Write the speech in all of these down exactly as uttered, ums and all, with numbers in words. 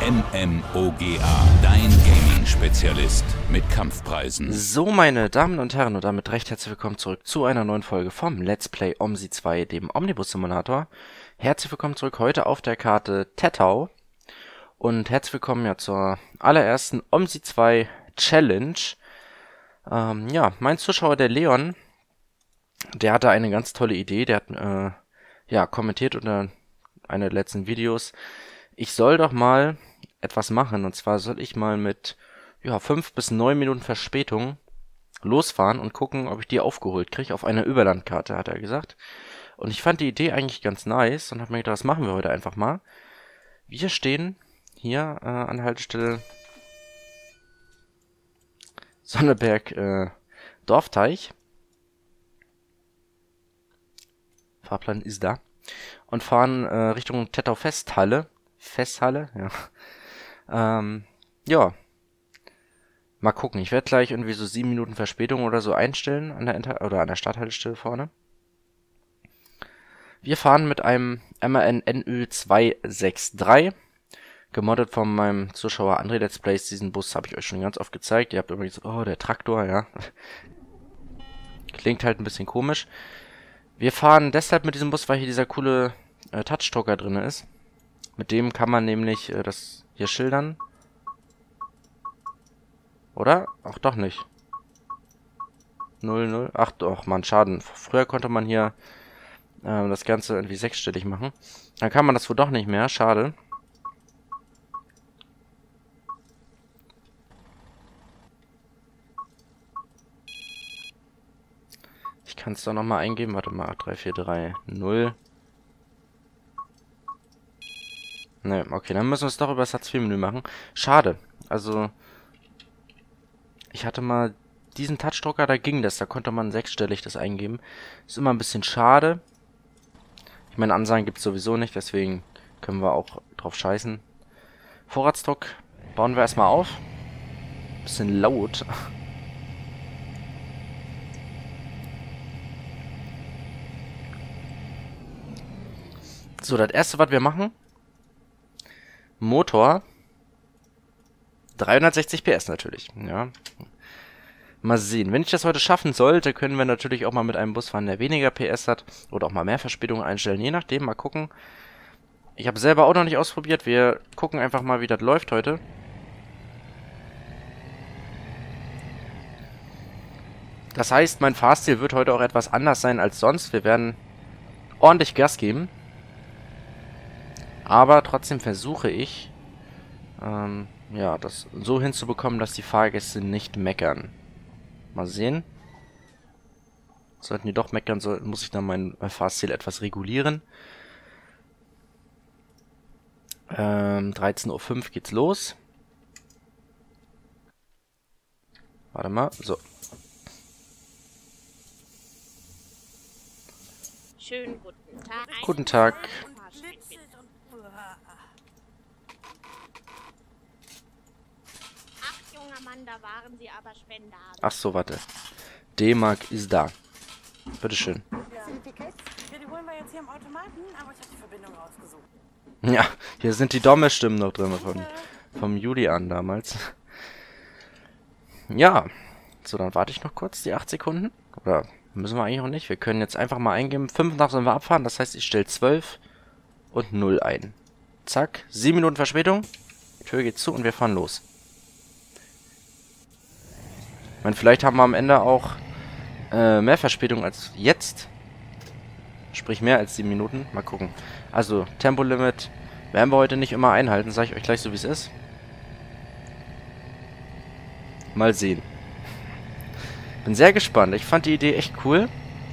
MMOGA, dein Gaming-Spezialist mit Kampfpreisen. So, meine Damen und Herren, und damit recht herzlich willkommen zurück zu einer neuen Folge vom Let's Play OMSI zwei, dem Omnibus-Simulator. Herzlich willkommen zurück heute auf der Karte Tettau. Und herzlich willkommen ja zur allerersten OMSI zwei Challenge. Ähm, ja, mein Zuschauer, der Leon, der hatte eine ganz tolle Idee. Der hat äh, ja kommentiert unter einer der letzten Videos, ich soll doch mal etwas machen. Und zwar soll ich mal mit ja, fünf bis neun Minuten Verspätung losfahren und gucken, ob ich die aufgeholt kriege auf einer Überlandkarte, hat er gesagt. Und ich fand die Idee eigentlich ganz nice und habe mir gedacht, das machen wir heute einfach mal. Wir stehen hier äh, an Haltestelle Sonneberg äh, Dorfteich. Fahrplan ist da. Und fahren äh, Richtung Tettau Festhalle. Festhalle, ja. Ähm, ja. Mal gucken. Ich werde gleich irgendwie so sieben Minuten Verspätung oder so einstellen an der Inter oder an der Starthaltestelle vorne. Wir fahren mit einem M A N N Ö zwei sechs drei. Gemoddet von meinem Zuschauer André Let's Plays. Diesen Bus habe ich euch schon ganz oft gezeigt. Ihr habt immer gesagt, oh, der Traktor, ja. Klingt halt ein bisschen komisch. Wir fahren deshalb mit diesem Bus, weil hier dieser coole äh, Touchdrucker drin ist. Mit dem kann man nämlich äh, das hier schildern. Oder? Ach, doch nicht. null null. Ach doch, man, Schaden. Früher konnte man hier äh, das Ganze irgendwie sechsstellig machen. Dann kann man das wohl doch nicht mehr. Schade. Ich kann es doch nochmal eingeben. Warte mal, drei vier drei null. Ne, okay, dann müssen wir es doch über das Hartz vier Menü machen. Schade. Also, ich hatte mal diesen Touchdrucker, da ging das. Da konnte man sechsstellig das eingeben. Ist immer ein bisschen schade. Ich meine, Ansagen gibt es sowieso nicht, deswegen können wir auch drauf scheißen. Vorratsdruck bauen wir erstmal auf. Bisschen laut. So, das erste, was wir machen, Motor, dreihundertsechzig P S natürlich, ja. Mal sehen, wenn ich das heute schaffen sollte, können wir natürlich auch mal mit einem Bus fahren, der weniger P S hat, oder auch mal mehr Verspätung einstellen, je nachdem, mal gucken. Ich habe selber auch noch nicht ausprobiert, wir gucken einfach mal, wie das läuft heute. Das heißt, mein Fahrstil wird heute auch etwas anders sein als sonst, wir werden ordentlich Gas geben. Aber trotzdem versuche ich, ähm, ja, das so hinzubekommen, dass die Fahrgäste nicht meckern. Mal sehen. Sollten die doch meckern, so, muss ich dann mein Fahrstil etwas regulieren. Ähm, dreizehn Uhr fünf geht's los. Warte mal, so. Schönen guten Tag. Guten Tag. Ach, junger Mann, da waren Sie aber Spender. Ach so, warte. D-Mark ist da. Bitteschön. Ja. Sind die Tickets? Ja, die holen wir jetzt hier im Automaten, aber ich habe die Verbindung rausgesucht. Ja, hier sind die Domme-Stimmen noch drin von, vom Julian damals. Ja, so, dann warte ich noch kurz die acht Sekunden. Oder müssen wir eigentlich auch nicht. Wir können jetzt einfach mal eingeben. fünf nach sollen wir abfahren, das heißt, ich stelle zwölf und null ein. Zack, sieben Minuten Verspätung. Die Tür geht zu und wir fahren los. Ich meine, vielleicht haben wir am Ende auch äh, mehr Verspätung als jetzt. Sprich mehr als sieben Minuten. Mal gucken. Also, Tempolimit werden wir heute nicht immer einhalten. Sage ich euch gleich so, wie es ist. Mal sehen. Bin sehr gespannt. Ich fand die Idee echt cool.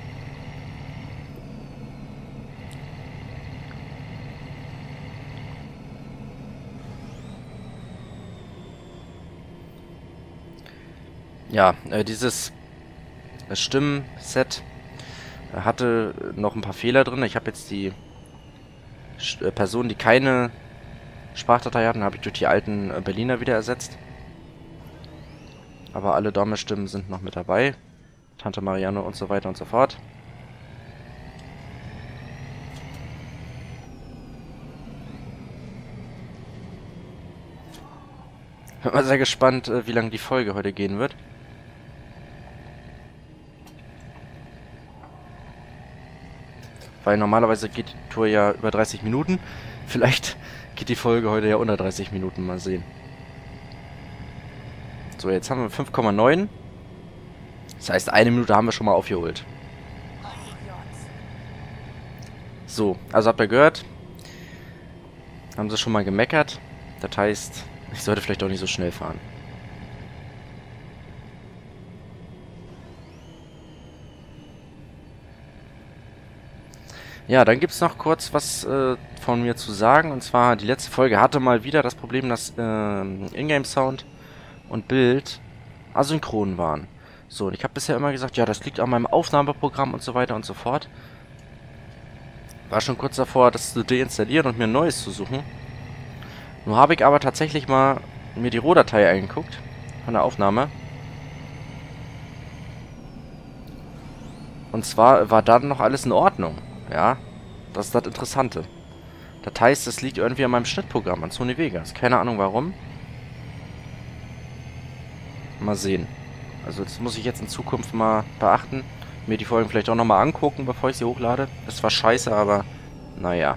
Ja, äh, dieses Stimmenset hatte noch ein paar Fehler drin. Ich habe jetzt die äh, Personen, die keine Sprachdatei hatten, habe ich durch die alten äh, Berliner wieder ersetzt. Aber alle Dame-Stimmen sind noch mit dabei. Tante Marianne und so weiter und so fort. Bin mal sehr gespannt, wie lange die Folge heute gehen wird. Weil normalerweise geht die Tour ja über dreißig Minuten. Vielleicht geht die Folge heute ja unter dreißig Minuten. Mal sehen. So, jetzt haben wir fünf Komma neun. Das heißt, eine Minute haben wir schon mal aufgeholt. So, also habt ihr gehört? Haben sie schon mal gemeckert. Das heißt, ich sollte vielleicht auch nicht so schnell fahren. Ja, dann gibt es noch kurz was äh, von mir zu sagen. Und zwar, die letzte Folge hatte mal wieder das Problem, dass äh, Ingame-Sound und Bild asynchron waren. So, und ich habe bisher immer gesagt, ja, das liegt an meinem Aufnahmeprogramm und so weiter und so fort. War schon kurz davor, das zu deinstallieren und mir ein neues zu suchen. Nur habe ich aber tatsächlich mal mir die Rohdatei angeguckt von der Aufnahme. Und zwar war dann noch alles in Ordnung. Ja, das ist das Interessante. Das heißt, es liegt irgendwie an meinem Schnittprogramm, an Sony Vegas. Keine Ahnung warum. Mal sehen. Also das muss ich jetzt in Zukunft mal beachten. Mir die Folgen vielleicht auch nochmal angucken, bevor ich sie hochlade. Das war scheiße, aber naja.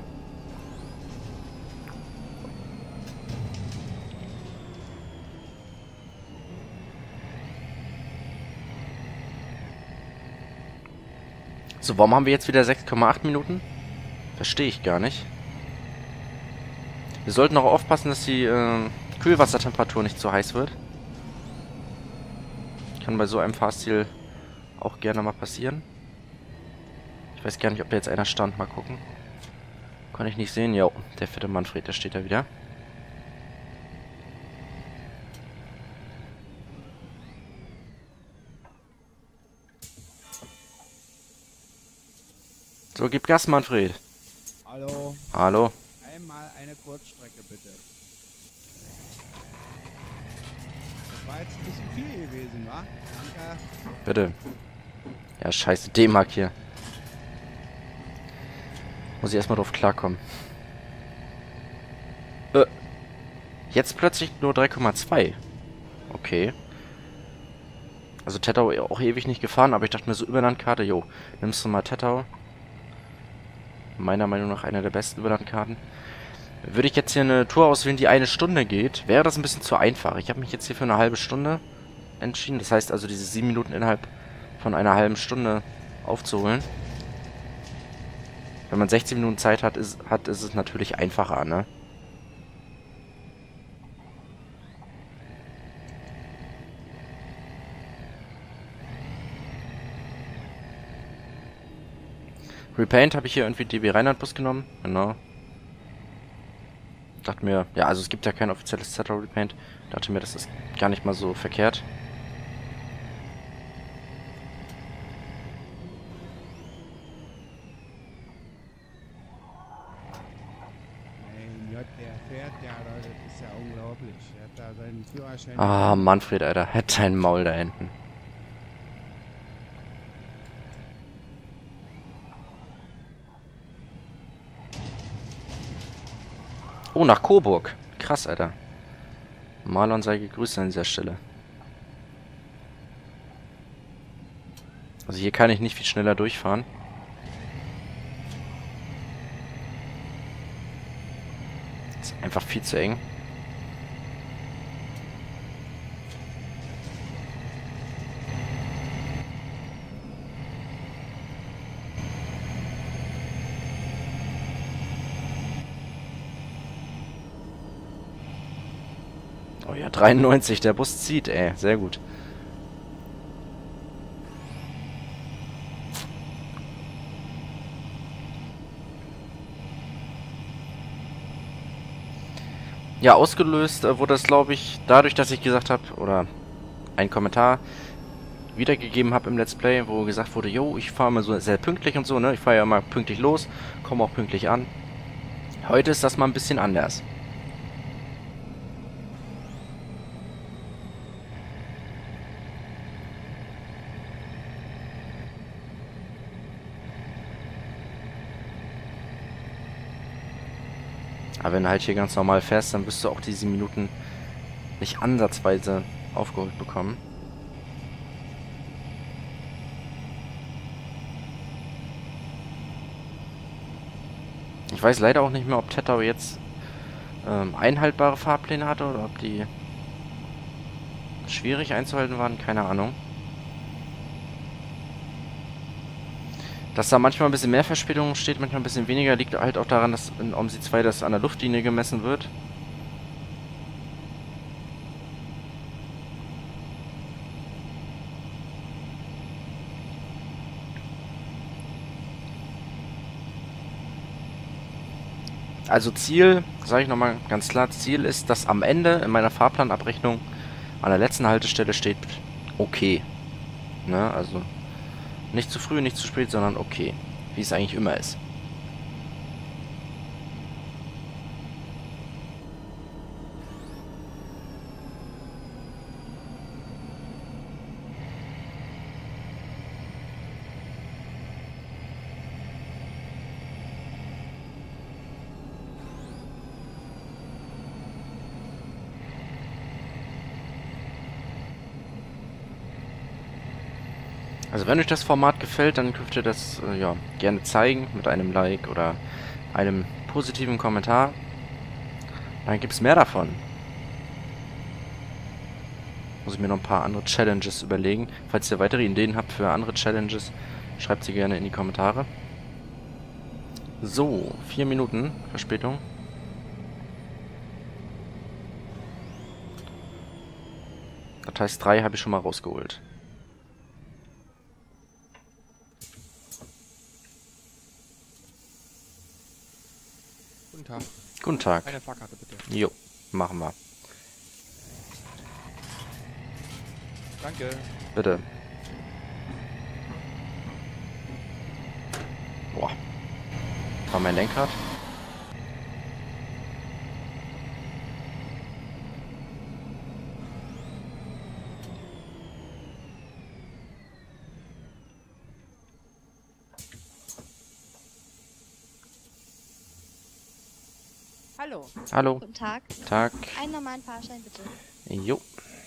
So, warum haben wir jetzt wieder sechs Komma acht Minuten? Verstehe ich gar nicht. Wir sollten auch aufpassen, dass die äh, Kühlwassertemperatur nicht zu heiß wird. Kann bei so einem Fahrstil auch gerne mal passieren. Ich weiß gar nicht, ob da jetzt einer stand. Mal gucken. Kann ich nicht sehen. Jo, der fette Manfred, der steht da wieder. So, gib Gas, Manfred. Hallo. Hallo. Einmal eine Kurzstrecke, bitte. Das war jetzt ein bisschen viel gewesen, wa? Danke. Bitte. Ja, scheiße, D-Mark hier. Muss ich erstmal drauf klarkommen. Äh. Jetzt plötzlich nur drei Komma zwei. Okay. Also Tettau auch ewig nicht gefahren, aber ich dachte mir so, Überlandkarte, jo, nimmst du mal Tettau. Meiner Meinung nach einer der besten Überlandkarten. Würde ich jetzt hier eine Tour auswählen, die eine Stunde geht, wäre das ein bisschen zu einfach. Ich habe mich jetzt hier für eine halbe Stunde entschieden. Das heißt also, diese sieben Minuten innerhalb von einer halben Stunde aufzuholen. Wenn man sechzehn Minuten Zeit hat, ist, hat, ist es natürlich einfacher, ne? Repaint habe ich hier irgendwie D B Reinhardt Bus genommen. Genau. Dachte mir, ja, also es gibt ja kein offizielles Tettau Repaint. Dachte mir, das ist gar nicht mal so verkehrt. Mein Gott, der fährt ja, Leute, das ist ja unglaublich. Er hat da seinen Führerschein. Ah, Manfred, Alter. Hätte ein Maul da hinten. Oh, nach Coburg. Krass, Alter. Marlon sei gegrüßt an dieser Stelle. Also hier kann ich nicht viel schneller durchfahren. Ist einfach viel zu eng. Oh ja, dreiundneunzig, der Bus zieht, ey. Sehr gut. Ja, ausgelöst äh, wurde das, glaube ich, dadurch, dass ich gesagt habe, oder einen Kommentar wiedergegeben habe im Let's Play, wo gesagt wurde, jo, ich fahre mal so sehr pünktlich und so, ne? Ich fahre ja immer pünktlich los, komme auch pünktlich an. Heute ist das mal ein bisschen anders. Aber wenn du halt hier ganz normal fährst, dann wirst du auch diese Minuten nicht ansatzweise aufgeholt bekommen. Ich weiß leider auch nicht mehr, ob Tettau jetzt ähm, einhaltbare Fahrpläne hatte oder ob die schwierig einzuhalten waren. Keine Ahnung. Dass da manchmal ein bisschen mehr Verspätung steht, manchmal ein bisschen weniger, liegt halt auch daran, dass in OMSI zwei das an der Luftlinie gemessen wird. Also Ziel, sage ich nochmal ganz klar, Ziel ist, dass am Ende in meiner Fahrplanabrechnung an der letzten Haltestelle steht okay. Ne, also nicht zu früh, nicht zu spät, sondern okay. Wie es eigentlich immer ist. Also wenn euch das Format gefällt, dann könnt ihr das äh, ja, gerne zeigen mit einem Like oder einem positiven Kommentar. Dann gibt es mehr davon. Muss ich mir noch ein paar andere Challenges überlegen. Falls ihr weitere Ideen habt für andere Challenges, schreibt sie gerne in die Kommentare. So, vier Minuten Verspätung. Das heißt, drei habe ich schon mal rausgeholt. Guten Tag. Guten Tag. Eine Fahrkarte bitte. Jo, machen wir. Danke. Bitte. Boah. War mein Lenkrad? Hallo. Hallo. Guten Tag. Tag. Einen normalen Fahrschein bitte. Jo.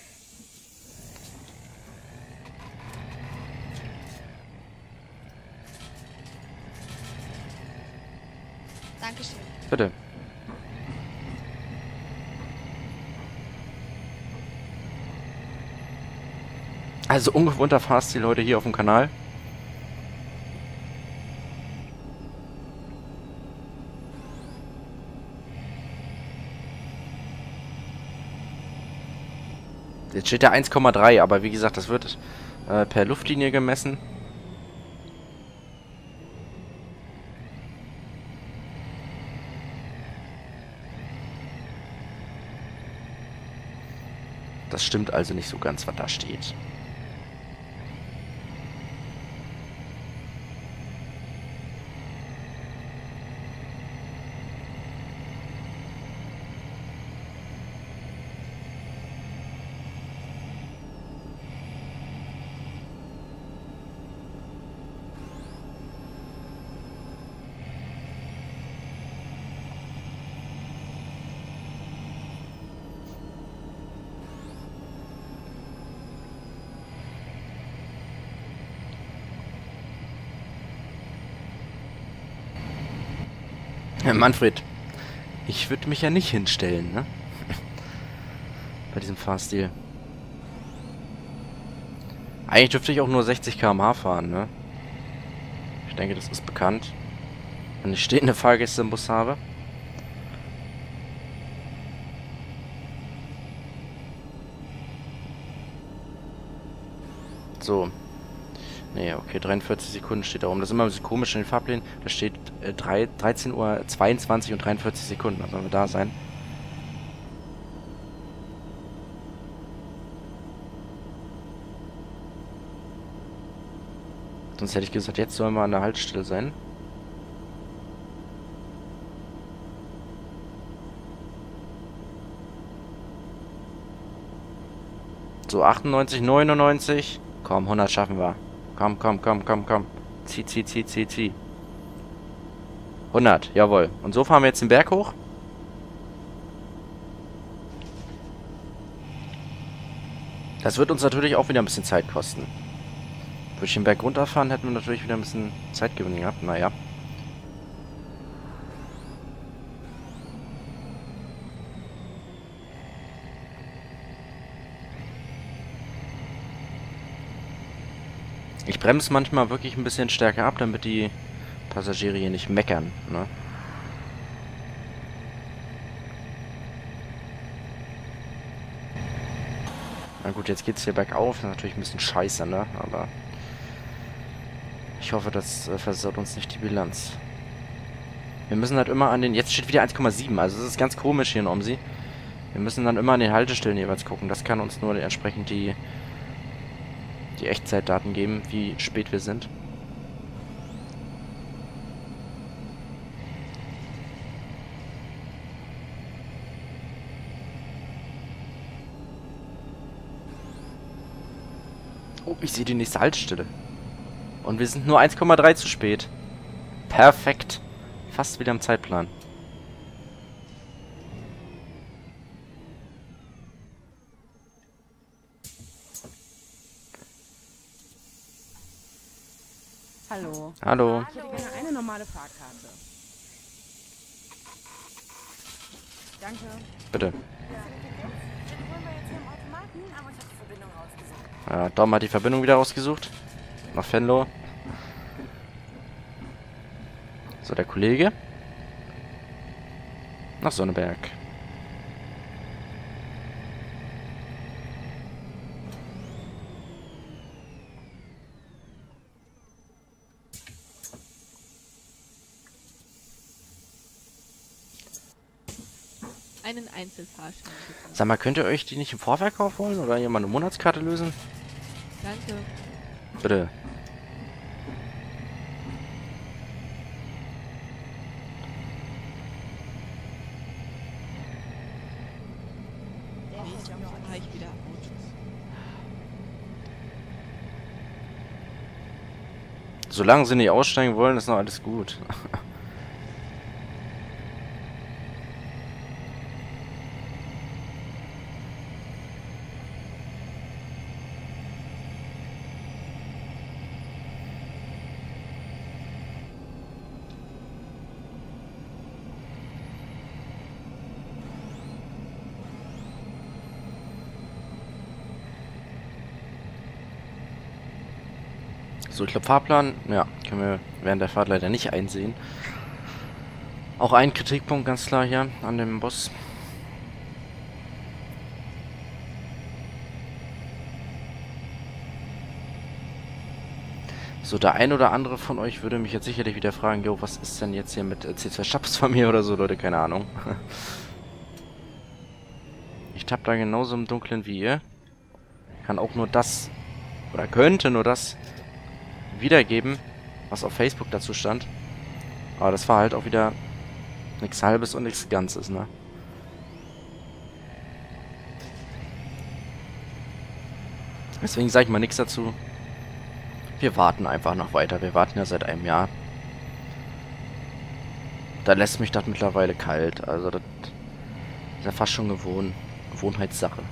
Dankeschön. Bitte. Also ungewohnter Fahrstil heute hier auf dem Kanal. Jetzt steht der eins Komma drei, aber wie gesagt, das wird äh, per Luftlinie gemessen. Das stimmt also nicht so ganz, was da steht. Manfred, ich würde mich ja nicht hinstellen, ne? Bei diesem Fahrstil. Eigentlich dürfte ich auch nur sechzig Kilometer pro Stunde fahren, ne? Ich denke, das ist bekannt. Wenn ich stehende Fahrgäste im Bus habe. So. Nee, okay, dreiundvierzig Sekunden steht da rum. Das ist immer ein bisschen komisch in den Fahrplänen. Da steht äh, dreizehn Uhr zweiundzwanzig und dreiundvierzig Sekunden. Also sollen wir da sein. Sonst hätte ich gesagt, jetzt sollen wir an der Haltestelle sein. So, achtundneunzig, neunundneunzig. Komm, hundert schaffen wir. Komm, komm, komm, komm, komm. Zieh, zieh, zieh, zieh, zieh. hundert, jawohl. Und so fahren wir jetzt den Berg hoch. Das wird uns natürlich auch wieder ein bisschen Zeit kosten. Würde ich den Berg runterfahren, hätten wir natürlich wieder ein bisschen Zeitgewinn gehabt. Naja. Ich bremse manchmal wirklich ein bisschen stärker ab, damit die Passagiere hier nicht meckern, ne? Na gut, jetzt geht's hier bergauf. Das ist natürlich ein bisschen scheiße, ne? Aber ich hoffe, das äh, versaut uns nicht die Bilanz. Wir müssen halt immer an den... Jetzt steht wieder eins Komma sieben. Also das ist ganz komisch hier in Omsi. Wir müssen dann immer an den Haltestellen jeweils gucken. Das kann uns nur entsprechend die... die Echtzeitdaten geben, wie spät wir sind. Oh, ich sehe die nächste Haltestelle. Und wir sind nur eins Komma drei zu spät. Perfekt. Fast wieder im Zeitplan. Hallo. Hallo. Ich hätte gerne eine normale Fahrkarte. Danke. Bitte. Ja. Die holen wir jetzt hier im Automaten, aber ich habe die Verbindung rausgesucht. Ja, Dom hat die Verbindung wieder rausgesucht. Nach Venlo. So, der Kollege. Nach Sonneberg. Einen Einzelfahrschein bitte. Sag mal, könnt ihr euch die nicht im Vorverkauf holen oder hier mal eine Monatskarte lösen? Danke. Bitte. Nächste Woche fahre ich wieder Autos. Solange sie nicht aussteigen wollen, ist noch alles gut. So, ich glaube Fahrplan, ja, können wir während der Fahrt leider nicht einsehen. Auch ein Kritikpunkt ganz klar hier an dem Bus. So, der ein oder andere von euch würde mich jetzt sicherlich wieder fragen, jo, was ist denn jetzt hier mit äh, C zwei Schaps von mir oder so, Leute, keine Ahnung. Ich tapp da genauso im Dunkeln wie ihr. Kann auch nur das, oder könnte nur das wiedergeben, was auf Facebook dazu stand. Aber das war halt auch wieder nichts Halbes und nichts Ganzes, ne? Deswegen sage ich mal nichts dazu. Wir warten einfach noch weiter. Wir warten ja seit einem Jahr. Da lässt mich das mittlerweile kalt. Also das ist ja fast schon gewohnt. Gewohnheitssache.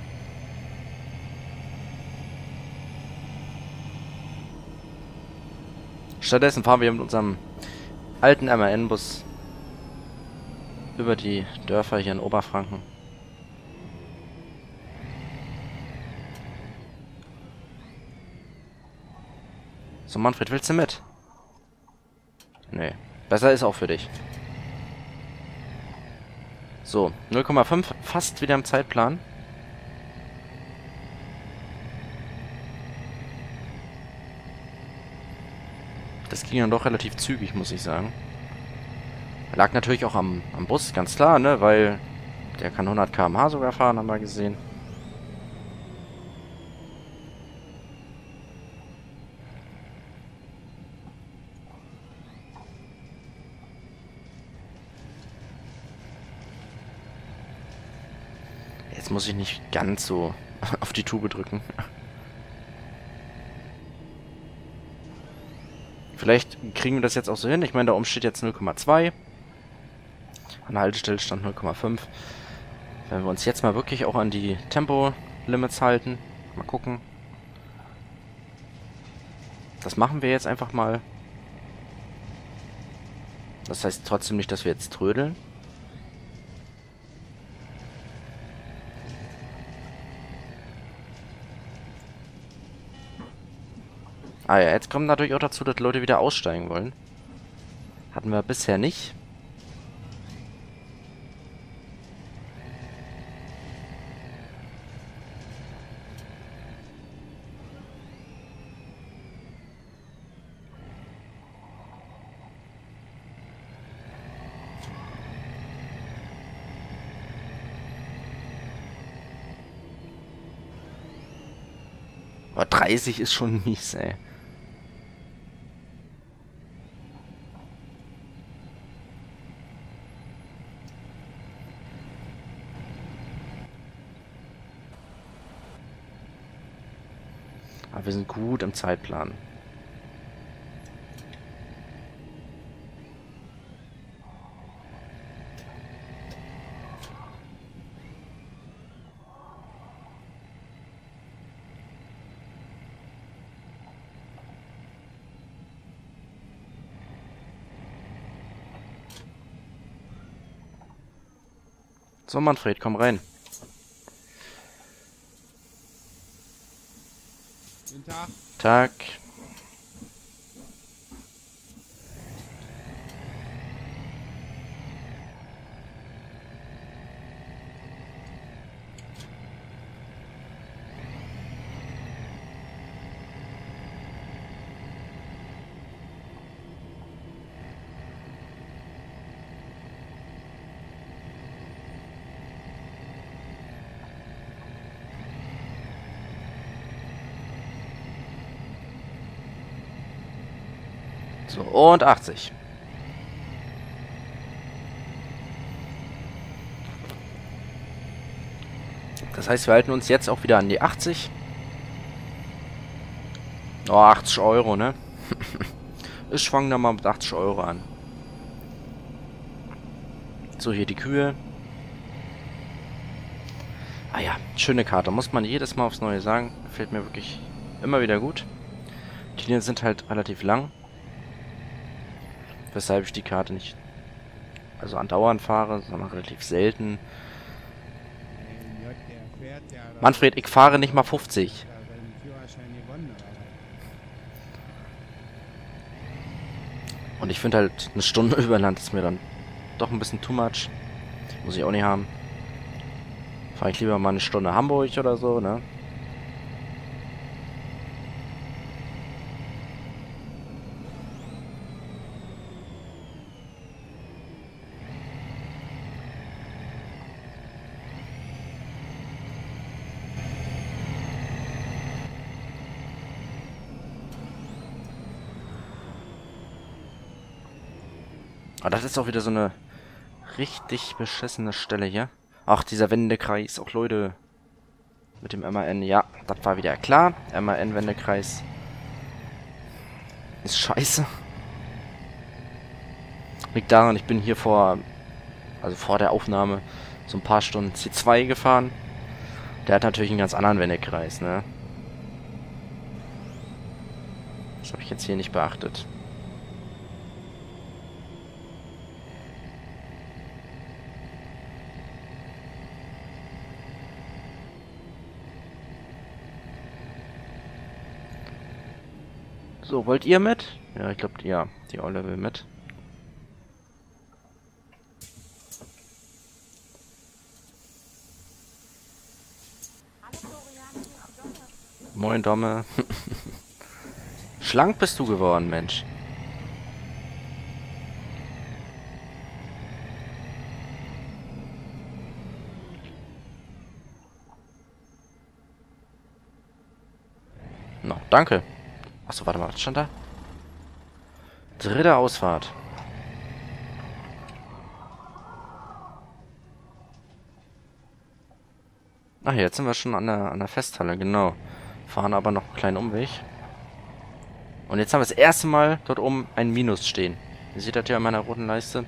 Stattdessen fahren wir mit unserem alten M A N-Bus über die Dörfer hier in Oberfranken. So, Manfred, willst du mit? Nee. Besser ist auch für dich. So, null Komma fünf, fast wieder im Zeitplan. Das ging dann doch relativ zügig, muss ich sagen. Lag natürlich auch am, am Bus, ganz klar, ne? Weil der kann hundert Kilometer pro Stunde sogar fahren, haben wir gesehen. Jetzt muss ich nicht ganz so auf die Tube drücken. Vielleicht kriegen wir das jetzt auch so hin. Ich meine, da oben steht jetzt null Komma zwei. An der Haltestelle stand null Komma fünf. Wenn wir uns jetzt mal wirklich auch an die Tempolimits halten. Mal gucken. Das machen wir jetzt einfach mal. Das heißt trotzdem nicht, dass wir jetzt trödeln. Ah ja, jetzt kommt natürlich auch dazu, dass Leute wieder aussteigen wollen. Hatten wir bisher nicht. Aber dreißig ist schon mies, ey. Aber wir sind gut im Zeitplan. So, Manfred, komm rein. Guten Tag. Tag. So, und achtzig. Das heißt, wir halten uns jetzt auch wieder an die achtzig. Oh, achtzig Euro, ne? Ich fange da mal mit achtzig Euro an. So, hier die Kühe. Ah ja, schöne Karte. Muss man jedes Mal aufs Neue sagen. Gefällt mir wirklich immer wieder gut. Die Linien sind halt relativ lang. Weshalb ich die Karte nicht also andauernd fahre, sondern relativ selten. Manfred, ich fahre nicht mal fünfzig. Und ich finde halt, eine Stunde über Land ist mir dann doch ein bisschen too much. Muss ich auch nicht haben. Fahre ich lieber mal eine Stunde Hamburg oder so, ne? Ah, das ist auch wieder so eine richtig beschissene Stelle hier. Ach, dieser Wendekreis. Auch Leute. Mit dem M A N. Ja, das war wieder klar. M A N-Wendekreis. Ist scheiße. Liegt daran, ich bin hier vor... Also vor der Aufnahme so ein paar Stunden C zwei gefahren. Der hat natürlich einen ganz anderen Wendekreis, ne? Das habe ich jetzt hier nicht beachtet. So, wollt ihr mit? Ja, ich glaube, ja, die Olle will mit. Moin, Domme. Schlank bist du geworden, Mensch. No, danke. Achso, warte mal, was stand da? Dritte Ausfahrt. Ach, jetzt sind wir schon an der, an der Festhalle, genau. Fahren aber noch einen kleinen Umweg. Und jetzt haben wir das erste Mal dort oben ein Minus stehen. Ihr seht das ja in meiner roten Leiste.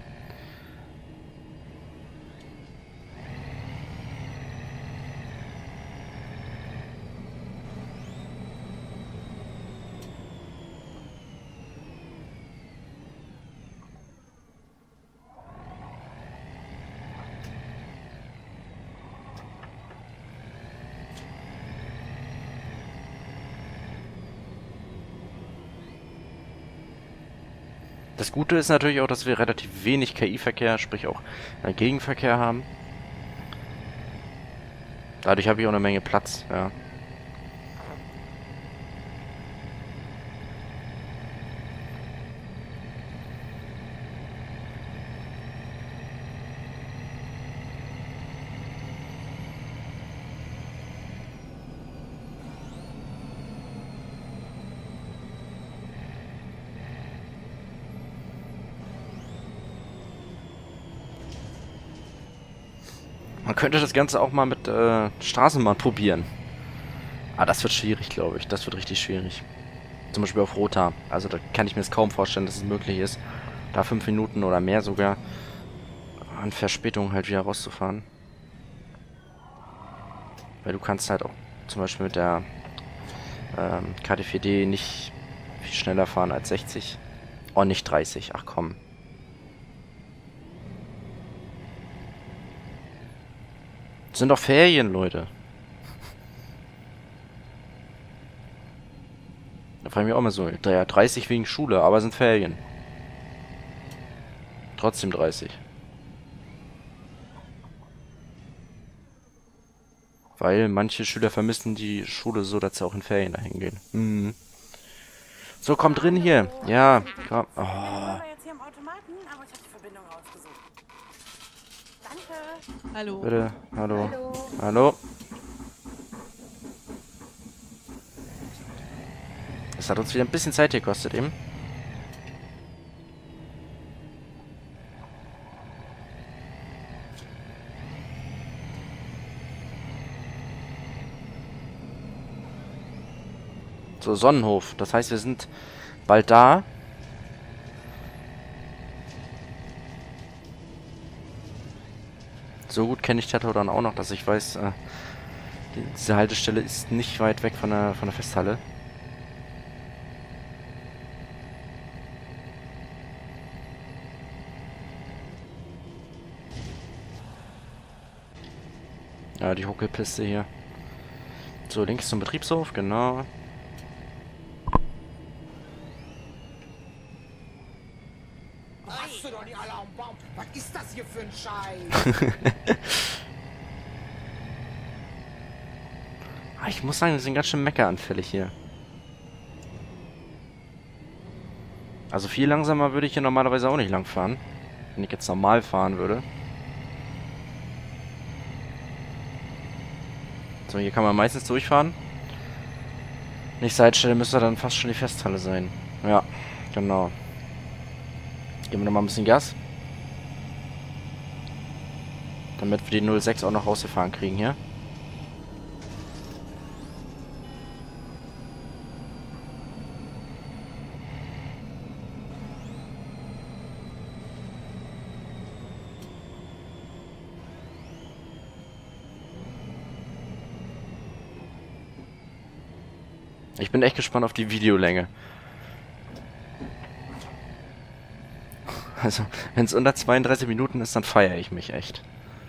Das Gute ist natürlich auch, dass wir relativ wenig K I-Verkehr, sprich auch äh, Gegenverkehr haben. Dadurch habe ich auch eine Menge Platz, ja. Man könnte das Ganze auch mal mit äh, Straßenbahn probieren. Ah, das wird schwierig, glaube ich. Das wird richtig schwierig. Zum Beispiel auf Rota. Also da kann ich mir es kaum vorstellen, dass es möglich ist, da fünf Minuten oder mehr sogar an Verspätung halt wieder rauszufahren. Weil du kannst halt auch zum Beispiel mit der ähm, K D vier D nicht viel schneller fahren als sechzig. Oh, nicht dreißig. Ach komm. Das sind doch Ferien, Leute. Da frage ich mich auch mal so. Ja, dreißig wegen Schule, aber sind Ferien. Trotzdem dreißig. Weil manche Schüler vermissen die Schule so, dass sie auch in Ferien dahin gehen. Mhm. So, kommt drin hier. Ja, komm. Oh. Wir waren jetzt hier am Automaten, aber ich habe die Verbindung rausgesucht. Danke. Hallo. Bitte. Hallo. Hallo. Hallo. Das hat uns wieder ein bisschen Zeit gekostet eben. So, Sonnenhof. Das heißt, wir sind bald da. So gut kenne ich Tettau dann auch noch, dass ich weiß, äh, die, diese Haltestelle ist nicht weit weg von der, von der Festhalle. Ja, die Huckelpiste hier. So, links zum Betriebshof, genau. Hast du doch nicht alle am Baum? Was ist das hier für ein Scheiß? Ah, ich muss sagen, wir sind ganz schön meckeranfällig hier. Also viel langsamer würde ich hier normalerweise auch nicht lang fahren. Wenn ich jetzt normal fahren würde. So, hier kann man meistens durchfahren. Nächste Haltestelle müsste dann fast schon die Festhalle sein. Ja, genau. Geben wir nochmal ein bisschen Gas. Damit wir die null sechs auch noch rausgefahren kriegen hier. Ich bin echt gespannt auf die Videolänge. Also, wenn es unter zweiunddreißig Minuten ist, dann feiere ich mich echt.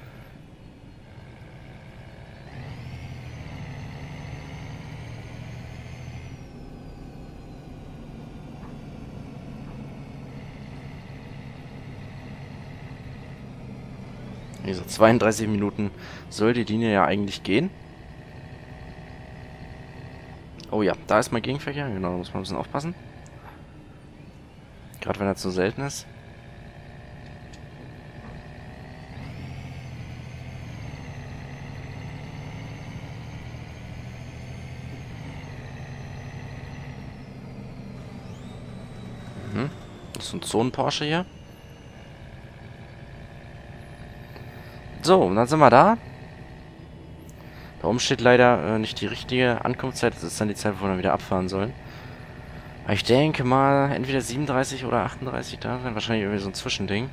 Diese zweiunddreißig Minuten soll die Linie ja eigentlich gehen. Oh ja, da ist mal Gegenverkehr. Genau, da muss man ein bisschen aufpassen. Gerade wenn er zu selten ist. Mhm. Das ist ein Zonen-Porsche hier. So, und dann sind wir da. Da oben steht leider äh, nicht die richtige Ankunftszeit. Das ist dann die Zeit, wo wir dann wieder abfahren sollen. Aber ich denke mal, entweder siebenunddreißig oder achtunddreißig da sein. Wahrscheinlich irgendwie so ein Zwischending.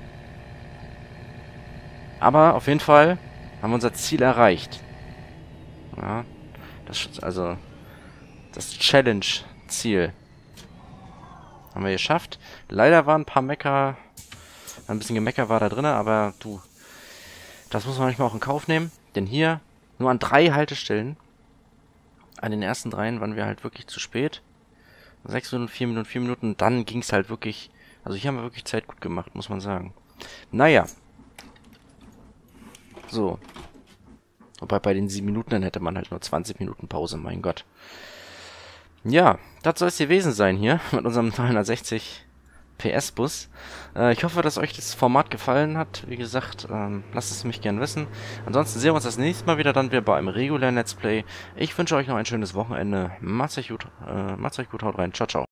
Aber auf jeden Fall haben wir unser Ziel erreicht. Ja, das, also das Challenge-Ziel haben wir geschafft. Leider waren ein paar Mecker, ein bisschen Gemecker war da drin, aber du, das muss man manchmal auch in Kauf nehmen. Denn hier nur an drei Haltestellen, an den ersten dreien waren wir halt wirklich zu spät. Sechs Minuten, vier Minuten, vier Minuten, dann ging es halt wirklich Also hier haben wir wirklich Zeit gut gemacht, muss man sagen. Naja. So. Wobei bei den sieben Minuten, dann hätte man halt nur zwanzig Minuten Pause, mein Gott. Ja, das soll es gewesen sein hier mit unserem dreihundertsechzig P S Bus. Äh, ich hoffe, dass euch das Format gefallen hat. Wie gesagt, ähm, lasst es mich gerne wissen. Ansonsten sehen wir uns das nächste Mal wieder dann wieder bei einem regulären Let's Play. Ich wünsche euch noch ein schönes Wochenende. Macht's euch gut, äh, macht's euch gut, haut rein. Ciao, ciao.